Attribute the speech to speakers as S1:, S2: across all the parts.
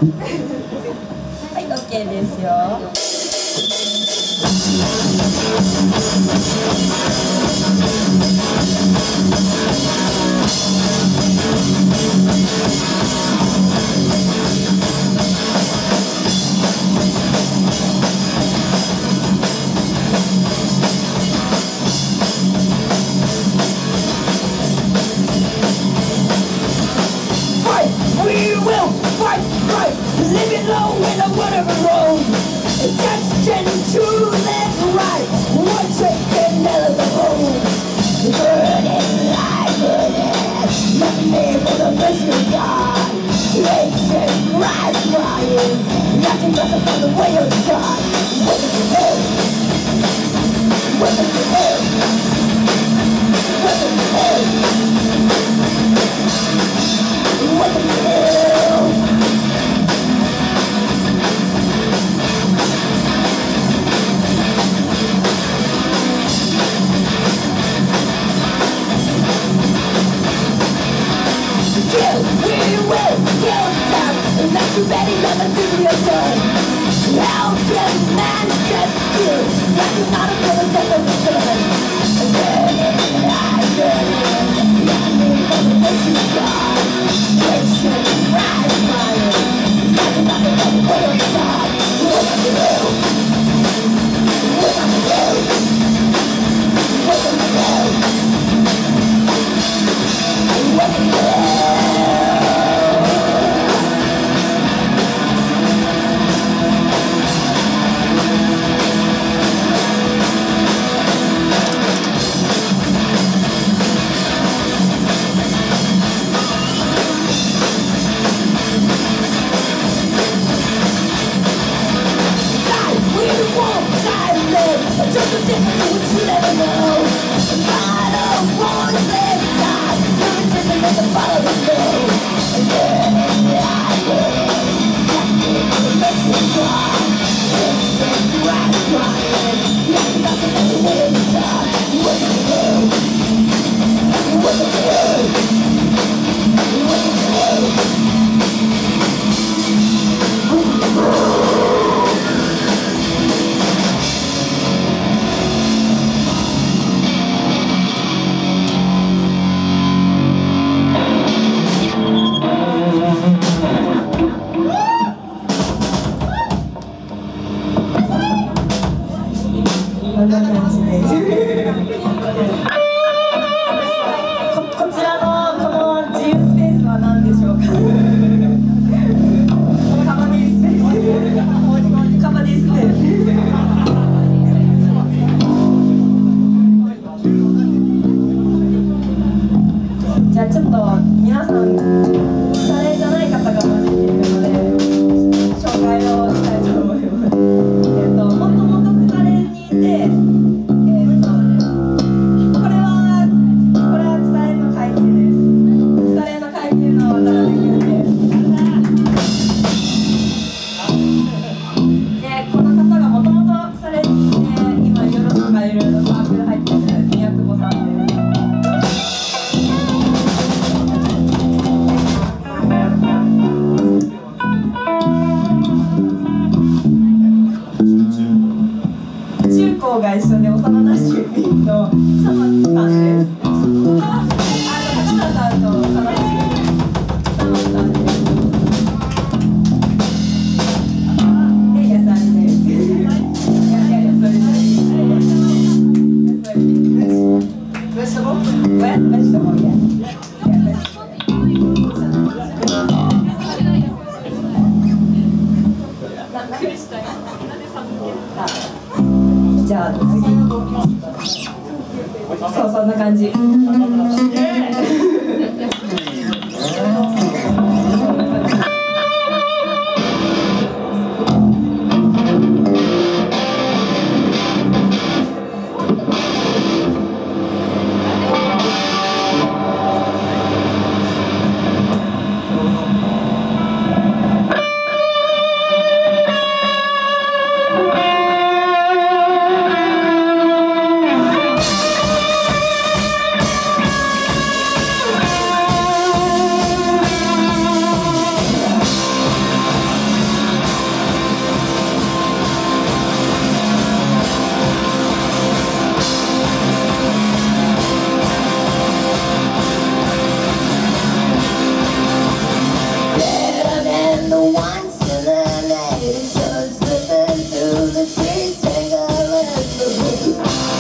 S1: はい、OK ですよ。
S2: We will fight right, living low in a whatever road. Attention to left, right, one second of the road. Burning light, burning, nothing made for the mercy of God. Ancient Christ crying, nothing but from the way of God. Welcome to hell. Welcome to hell. Welcome to hell. Welcome to hell. We will kill time, and not you ready, nothing to be done. How can man get you? Like you're not a good death of the sun. Burning, I burning, nothing but the mercy of God. Ancient rise fire, nothing but the way of God. Welcome to hell. Welcome to hell. Welcome to hell. Welcome to hell. Just a different what you never know. I don't want to say time. You're different than the follow the flow. And then I will let you go. It's right crying. Nothing but the way of God. Welcome to hell. Welcome to hell. Welcome to hell. Welcome to hell.
S1: こちらのこの自由スペースは何でしょうか。カバディスペース。カバディスペース。じゃあちょっと皆さん腐れじゃない方が混じっているので紹介をしたいと思います。もともと腐れにいて。が一緒で幼なじみのサマツさんです。高田さんと幼なじみサマツさんです。レイヤさんです。いやいやそれで。Vegetable, yeah. Yeah. じゃあ次そうそんな感じ
S2: once in the night, so slipping through the trees, tangling the blue.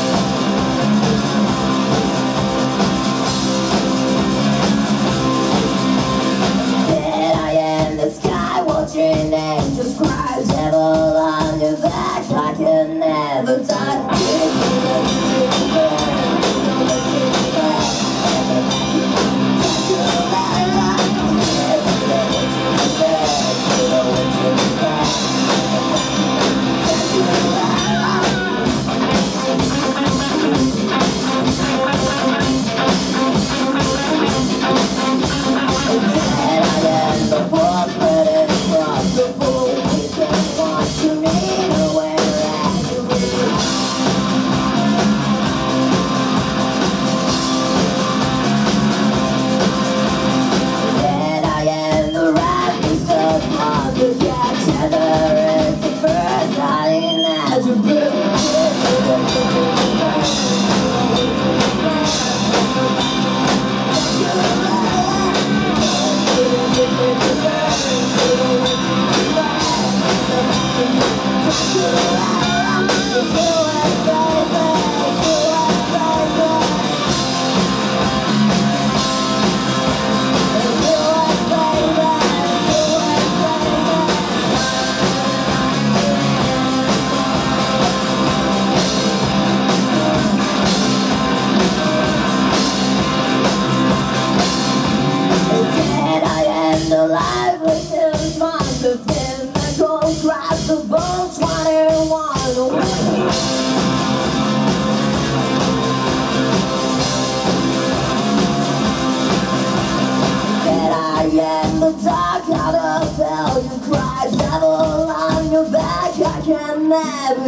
S2: Dead I am the sky, watching angels cry, devil on your back, I can never die. Alive with his monster skin and go grab the bones, 21 away. Dead I am the dark out of hell, you cry devil on your back, I can never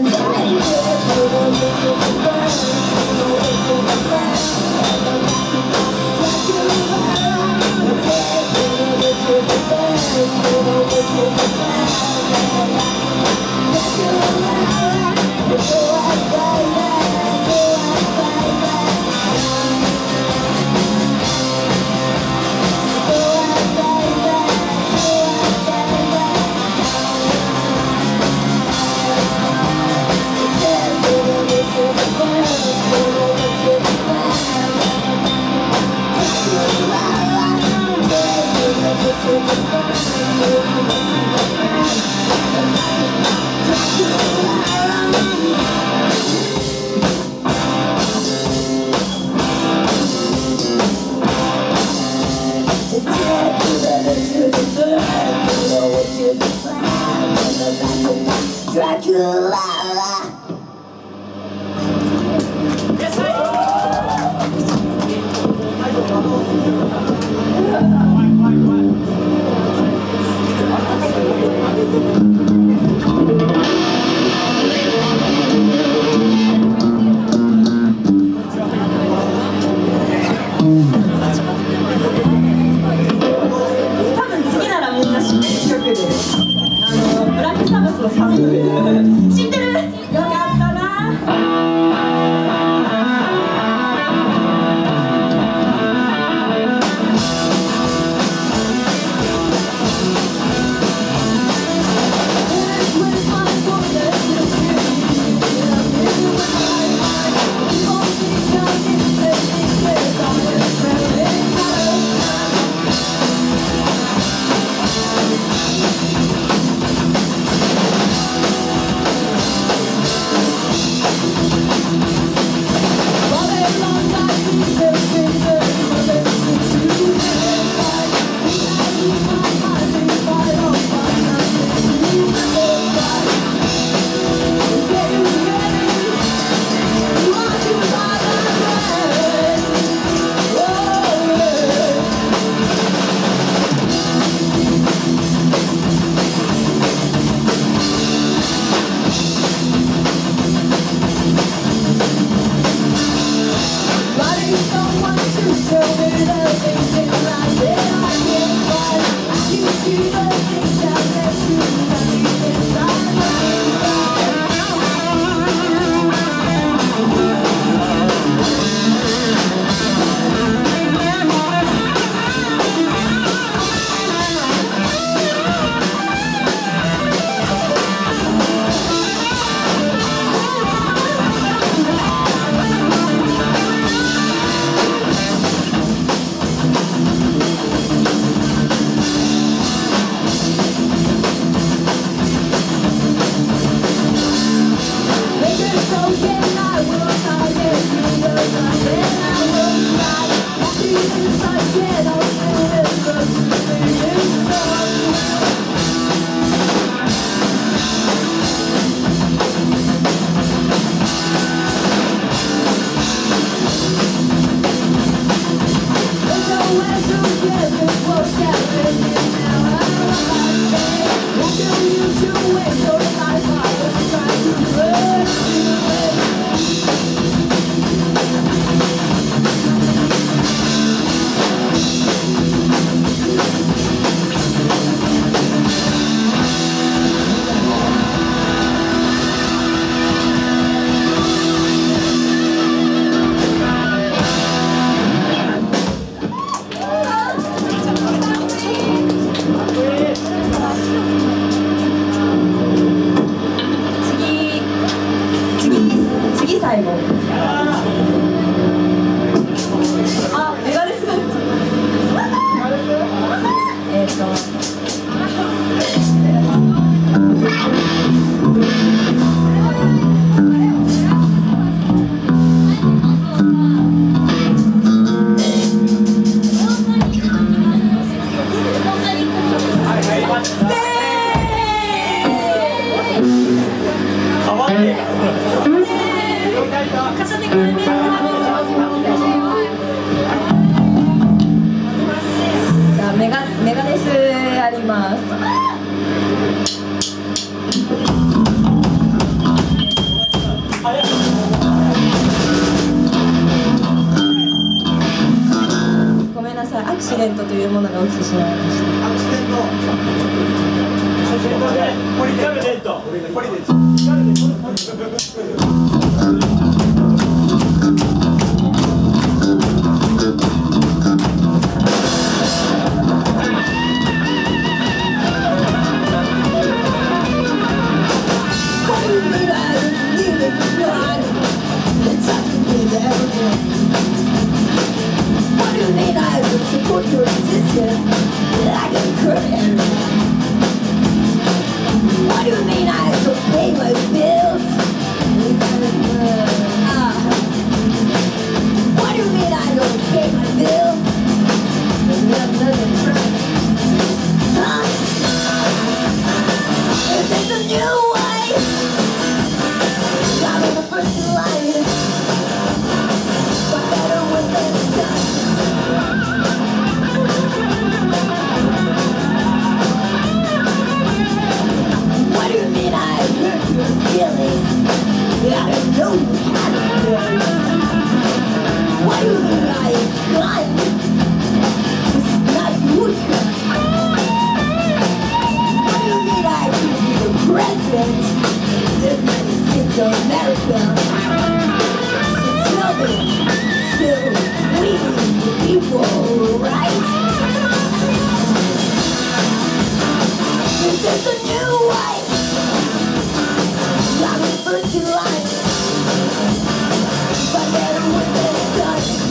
S2: Dracula.
S1: 多分次ならみんな知ってる曲で、ブラックサバスのサブ知って
S3: 変わってる
S1: カシャテコでね、じゃあメガネスあります。ごめんなさい、アクシデントというものが起きてしまいました。
S3: アクシデントポリデントポリデント
S2: Support your existence like a curtain. What do you mean I don't pay my bills? What do you mean I don't pay my bills? Huh? Is this a new way? I'm in the first line. But better when it's done. What do you mean I hurt your feelings? I don't know you had feelings. What do you mean I gun? It's not good. What do you mean I could be the president of the United States of America? So tell me, still we the people, right? Is this a new way? I'm the first in line. But better when it's done.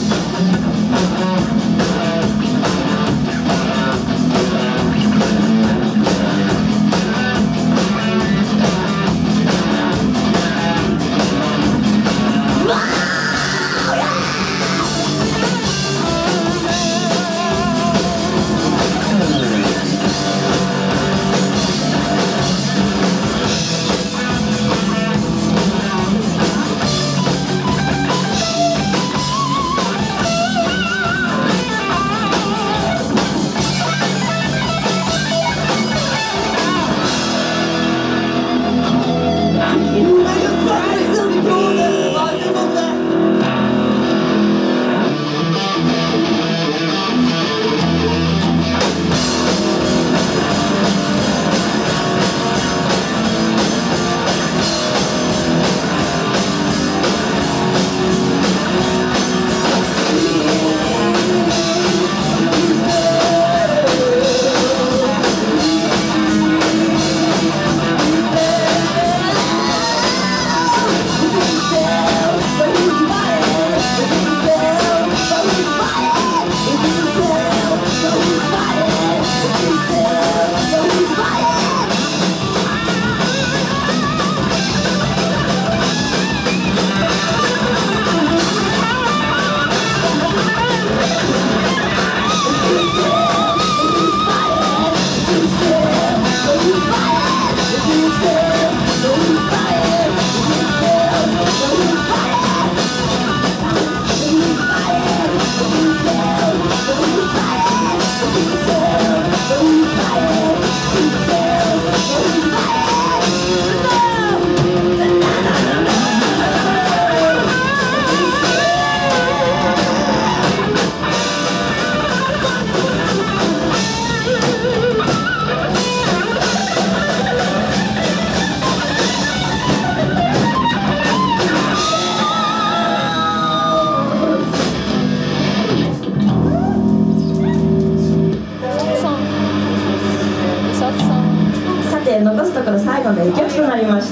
S1: 残すところ最後の1曲となりました。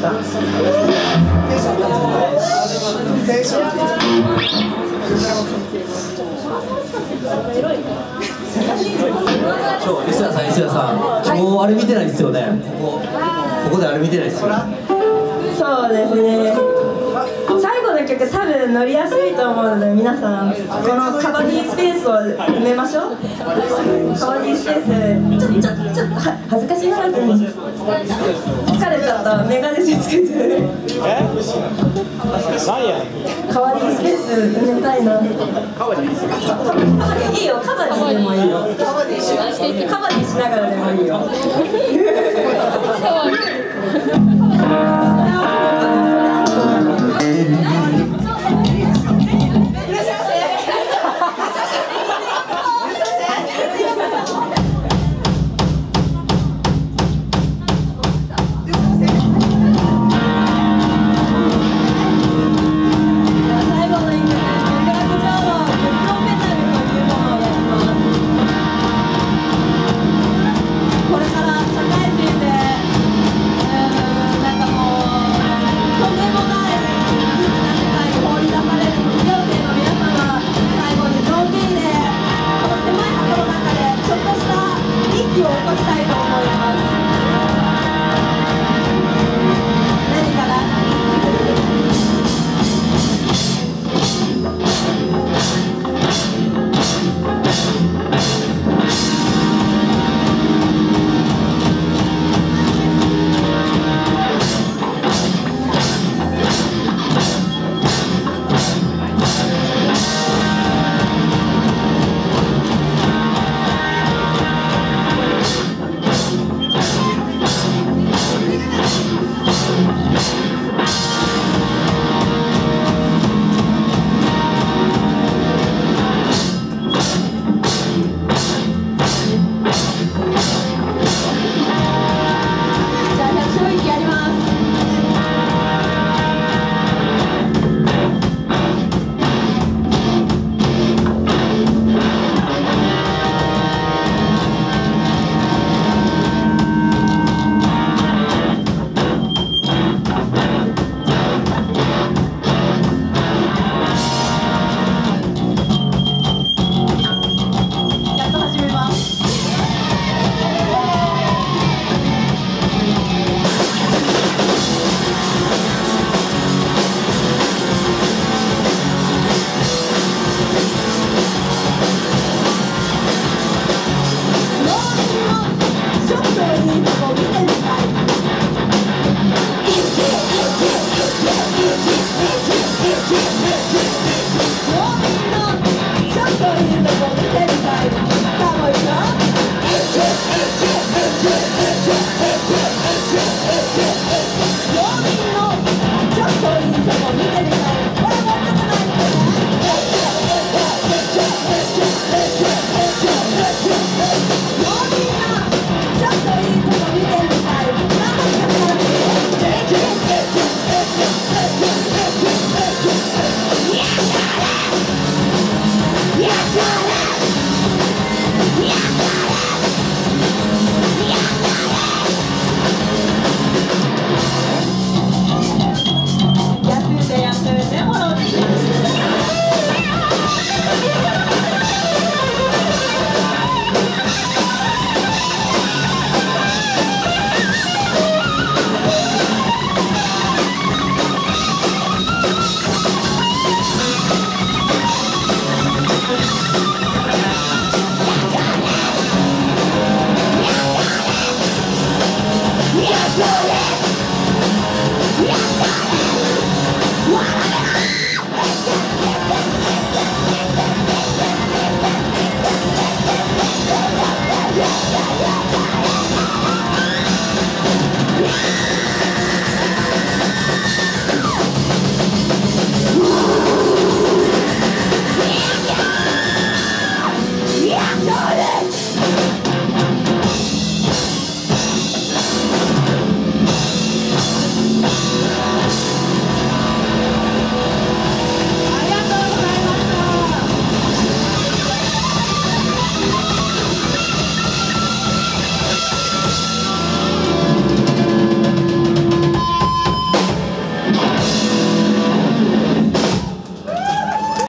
S4: 石田さん、もうあれ見てないですよね。ここであれ見てないですよ。
S1: そうですね。最後の曲多分乗りやすいと思うので、皆さんこのカバディスペースを埋めましょう。カバディスペースちょっと恥ずかしがらずに疲れちゃったメガネつけてる
S3: 何や
S1: 代わりにスペース埋めたいな。カバディいいよ、カバディでもいいよ。カバディしながらでもいいよ。
S2: Yeah.